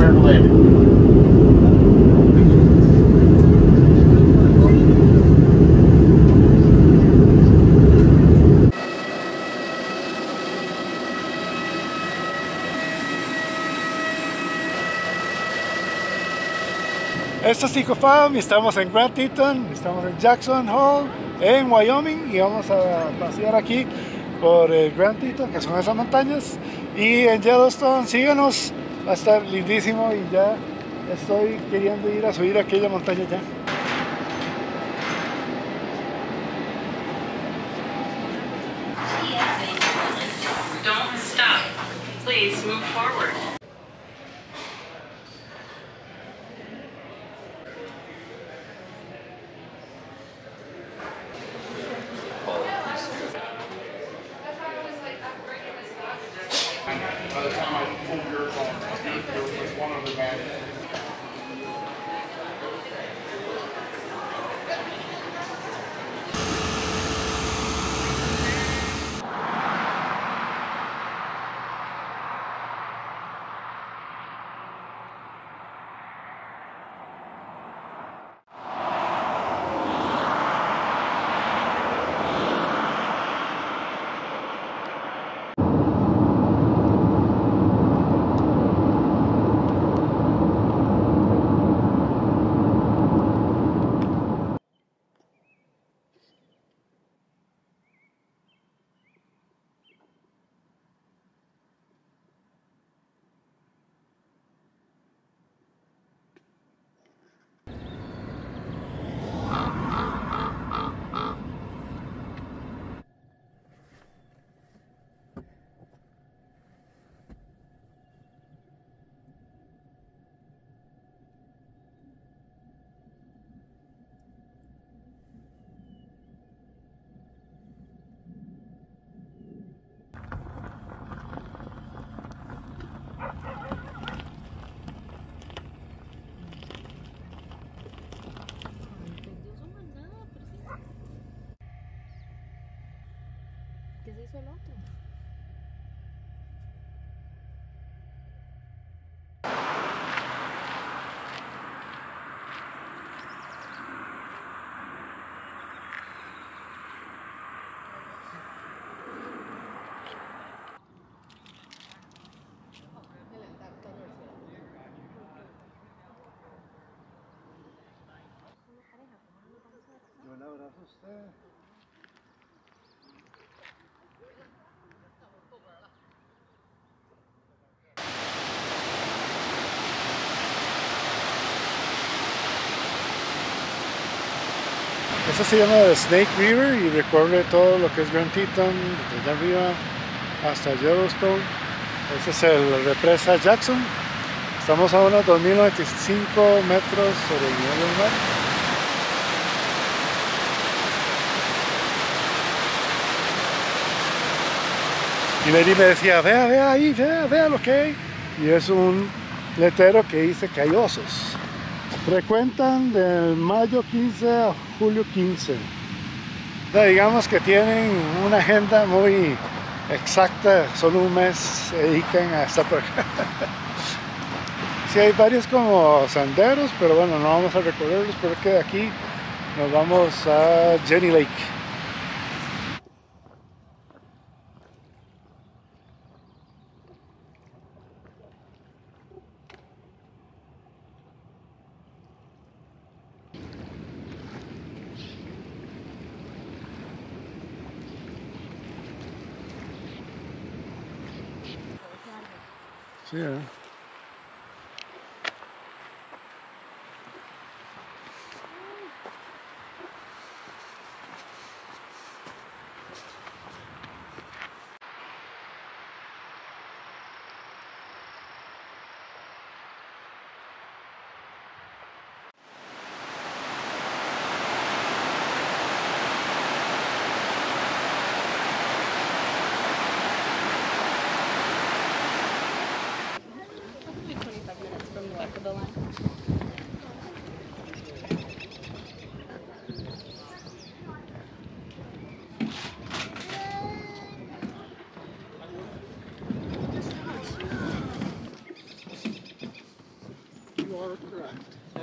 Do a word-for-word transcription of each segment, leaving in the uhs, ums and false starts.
turn left. Esto es Tico Farm y estamos en Grand Teton, estamos en Jackson Hole, en Wyoming, y vamos a pasear aquí por el Grand Teton, que son esas montañas, y en Yellowstone. Síganos, va a estar lindísimo y ya estoy queriendo ir a subir aquella montaña ya. Don't stop. Please move forward. By the time I pulled yours on, there was one other bag. ¿Qué se hizo el otro? Yo le abrazo a usted. Eso se llama The Snake River y recorre todo lo que es Grand Teton, desde arriba hasta Yellowstone. Ese es el represa Jackson. Estamos a unos dos mil noventa y cinco metros sobre el nivel del mar. Y Mary me decía, vea, vea ahí, vea, vea lo que hay. Y es un letrero que dice que hay osos. Frecuentan del mayo quince a julio quince. O sea, digamos que tienen una agenda muy exacta, solo un mes se dedican a estar por acá. Sí, hay varios como senderos, pero bueno, no vamos a recorrerlos porque de aquí nos vamos a Jenny Lake. Sí, ¿eh?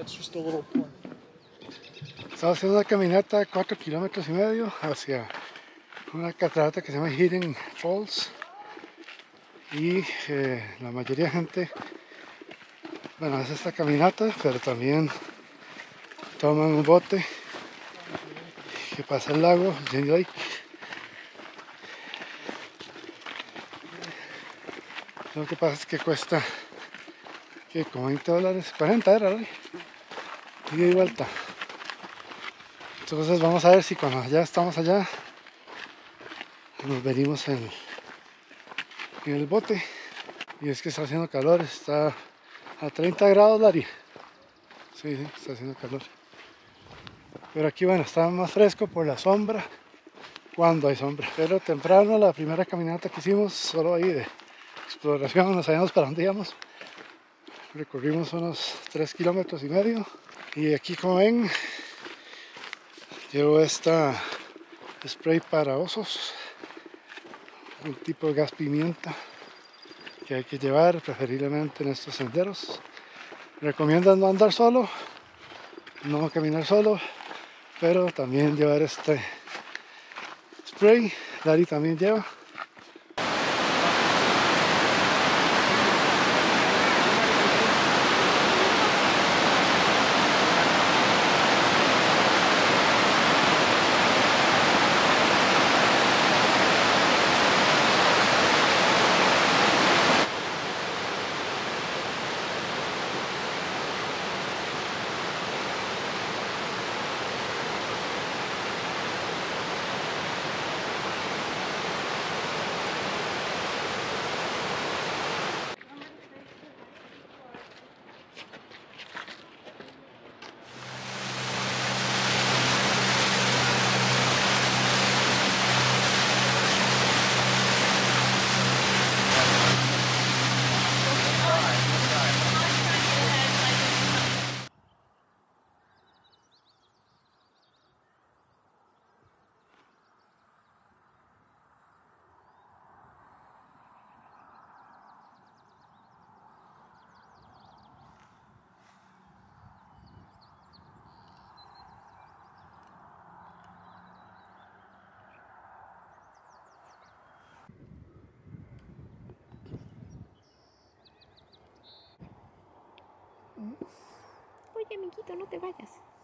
it's just a little point. Estamos haciendo una caminata de cuatro kilómetros y medio hacia una catarata que se llama Hidden Falls. Y eh, la mayoría de gente, bueno, hace esta caminata, pero también toman un bote que pasa el lago, Jane Lake. Lo que pasa es que cuesta que como veinte dólares, cuarenta era, ¿no? Ida y vuelta. Entonces vamos a ver si cuando ya estamos allá nos venimos en, en el bote. Y es que está haciendo calor, está a treinta grados, Lari. Sí, sí, está haciendo calor. Pero aquí, bueno, está más fresco por la sombra, cuando hay sombra. Pero temprano, la primera caminata que hicimos, solo ahí de exploración, no sabíamos para dónde íbamos. Recorrimos unos tres kilómetros y medio. Y aquí, como ven, llevo esta spray para osos, un tipo de gas pimienta que hay que llevar preferiblemente en estos senderos. Recomiendan no andar solo, no caminar solo, pero también llevar este spray. Dari también lleva. Oye, amiguito, no te vayas.